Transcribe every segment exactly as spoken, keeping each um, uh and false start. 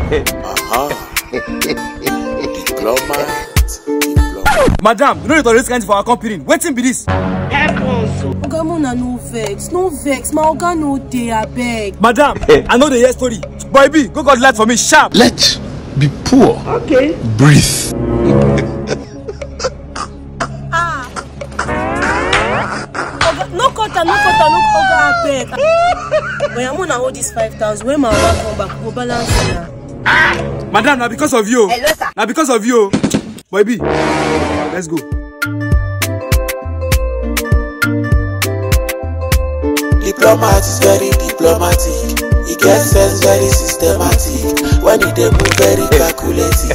Diplomath. Diplomath. Madam, you know the raise kind for our company. Waiting be this. Oga Mona no vex, no vex. My Oga no dey abeg. Madam, I know the year story. Boy B, go God light for me sharp. Let be poor. Okay. Breathe. Ah. Oga, no cutter, no cutter, no Oga abeg. But I'm gonna hold this five thousand. When my Oga come back, go balance now. Madam, now because of you. Hello, sir. Now because of you. Boy B, let's go. Diplomat is very diplomatic. He gets sense very systematic. When he dey move very calculative.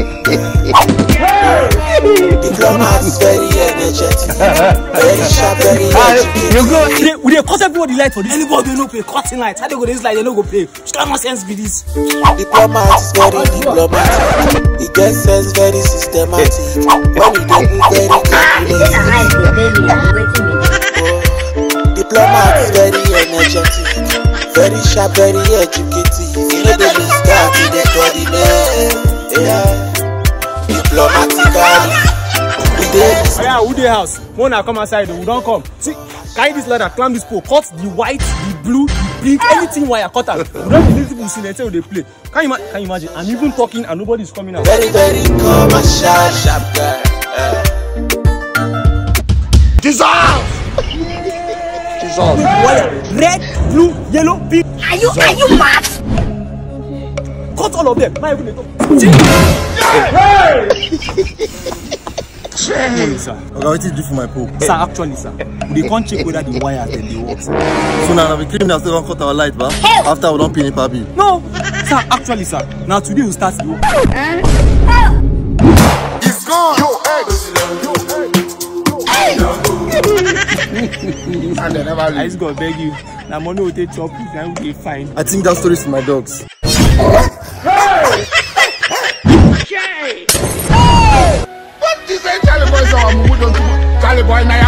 Diplomat is very energetic. Very sharp, very educated. You go. We dey, we dey cut everybody light for this. Anybody wey no pay cutting light. How they go this light? They no go pay. Which kind of sense be this? Diplomat is very diplomatic. He gets sense very systematic. When he dey move very calculative. Diplomat is very energetic, very sharp, very educative. You know the lose guard in the coordinate. Yeah, diplomatically. We dey. Oh yeah, who dey house? Mona come outside. We don't come. See, carry this ladder, climb this pole, cut the white, the blue, the pink, anything wire cut out. We don't believe people see they say they play. Can you, can you imagine? I'm even talking and nobody's coming out. Very, very commercial, sharp guy. Dissolve. Red, blue, yellow, pink. Are you, are you mad? Cut all of them. Now even they talk. Morning, sir. Okay, what did you do for my pool? Sir, actually, sir, they can't check whether the wires and they work. Sir. So now we claim that still don't cut our light, but after we don't pay any papi. No, sir, actually, sir. Now today we start the work. It's gone. Yo, And they never leave. I just gotta beg you. Now money will take chop. Now will be fine. I think that story is for my dogs. Hey! Okay. What is it, Charlie boy? So I'm moving on to Charlie boy now.